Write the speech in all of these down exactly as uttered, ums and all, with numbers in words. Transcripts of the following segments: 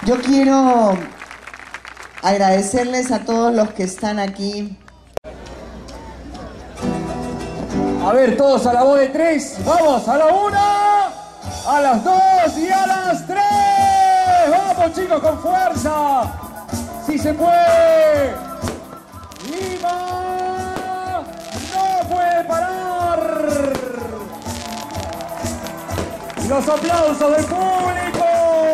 Yo quiero agradecerles a todos los que están aquí. A ver, todos a la voz de tres. Vamos, a la una, a las dos y a las tres. Vamos, chicos, con fuerza. ¡Sí se puede! ¡Lima no puede parar! ¡Los aplausos del público!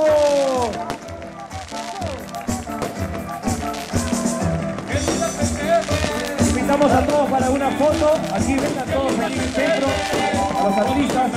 Invitamos a todos para una foto. Aquí vengan todos aquí en el centro, a los artistas.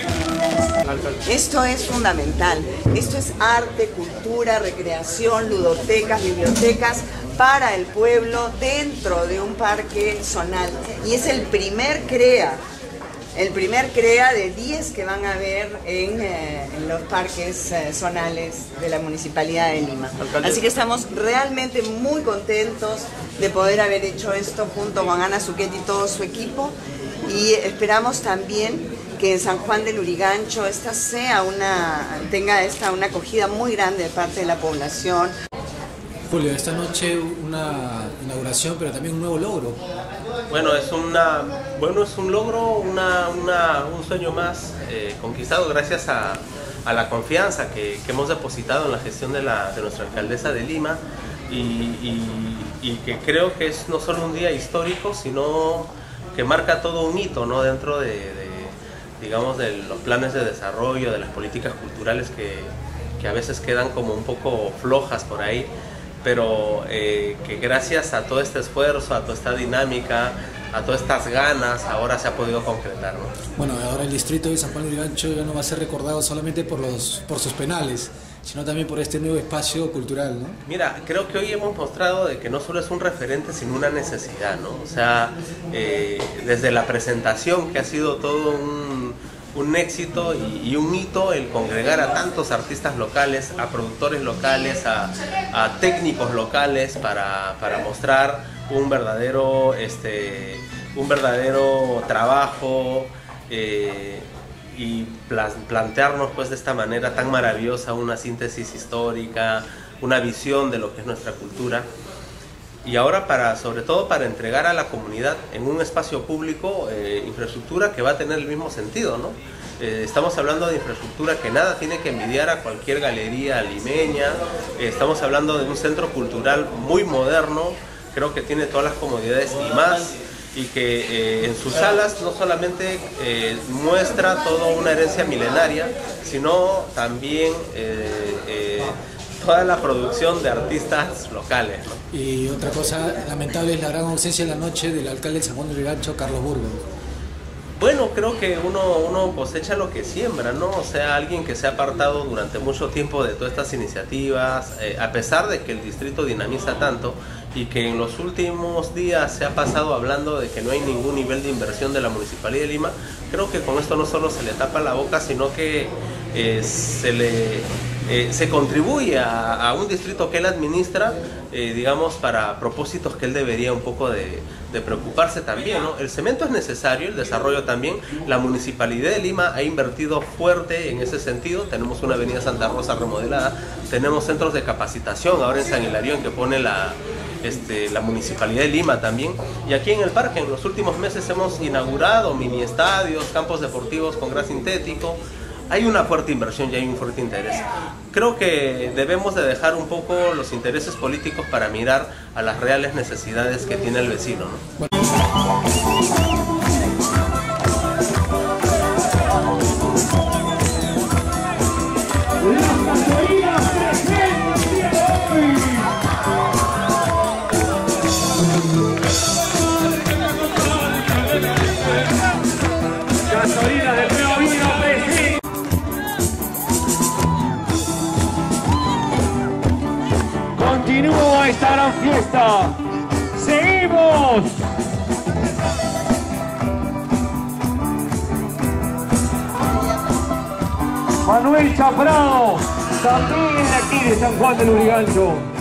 Esto es fundamental. Esto es arte, cultura, recreación, ludotecas, bibliotecas para el pueblo dentro de un parque zonal. Y es el primer CREA, el primer CREA de diez que van a haber en, eh, en los parques eh, zonales de la Municipalidad de Lima. Así que estamos realmente muy contentos de poder haber hecho esto junto con Ana Zucchetti y todo su equipo. Y esperamos también que en San Juan del Lurigancho esta sea una, tenga esta una acogida muy grande de parte de la población. Julio, esta noche una inauguración, pero también un nuevo logro. Bueno, es una, bueno, es un logro, una, una, un sueño más eh, conquistado gracias a, a la confianza que, que hemos depositado en la gestión de, la, de nuestra alcaldesa de Lima y, y, y que creo que es no solo un día histórico, sino que marca todo un hito, ¿no? Dentro de, de digamos, de los planes de desarrollo, de las políticas culturales que, que a veces quedan como un poco flojas por ahí, pero eh, que gracias a todo este esfuerzo, a toda esta dinámica, a todas estas ganas, ahora se ha podido concretar, ¿no? Bueno, ahora el distrito de San Juan del Lurigancho ya no va a ser recordado solamente por, los, por sus penales, sino también por este nuevo espacio cultural, ¿no? Mira, creo que hoy hemos mostrado de que no solo es un referente, sino una necesidad, ¿no? O sea, eh, desde la presentación, que ha sido todo un, un éxito y, y un hito el congregar a tantos artistas locales, a productores locales, a, a técnicos locales para, para mostrar un verdadero, este, un verdadero trabajo, eh, y plantearnos pues de esta manera tan maravillosa una síntesis histórica, una visión de lo que es nuestra cultura, y ahora para, sobre todo para entregar a la comunidad en un espacio público eh, infraestructura que va a tener el mismo sentido, ¿no? Eh, estamos hablando de infraestructura que nada tiene que envidiar a cualquier galería limeña, eh, estamos hablando de un centro cultural muy moderno, creo que tiene todas las comodidades y más, y que eh, en sus salas no solamente eh, muestra toda una herencia milenaria, sino también eh, eh, toda la producción de artistas locales, ¿no? Y otra cosa lamentable es la gran ausencia en la noche del alcalde de San Juan del Lurigancho, Carlos Burgos. Bueno, creo que uno, uno cosecha lo que siembra, ¿no? O sea, alguien que se ha apartado durante mucho tiempo de todas estas iniciativas, eh, a pesar de que el distrito dinamiza tanto y que en los últimos días se ha pasado hablando de que no hay ningún nivel de inversión de la Municipalidad de Lima, creo que con esto no solo se le tapa la boca, sino que eh, se le... Eh, se contribuye a, a un distrito que él administra, eh, digamos, para propósitos que él debería un poco de, de preocuparse también, ¿no? El cemento es necesario, el desarrollo también. La Municipalidad de Lima ha invertido fuerte en ese sentido. Tenemos una avenida Santa Rosa remodelada, tenemos centros de capacitación ahora en San Hilarión que pone la, este, la Municipalidad de Lima también. Y aquí en el parque, en los últimos meses hemos inaugurado mini estadios, campos deportivos con gras sintético. Hay una fuerte inversión y hay un fuerte interés. Creo que debemos de dejar un poco los intereses políticos para mirar a las reales necesidades que tiene el vecino, ¿no? Gasolina del nuevo vino Prestige. Continúa esta gran fiesta. ¡Seguimos! Manuel Chaprado, también aquí de San Juan del Lurigancho.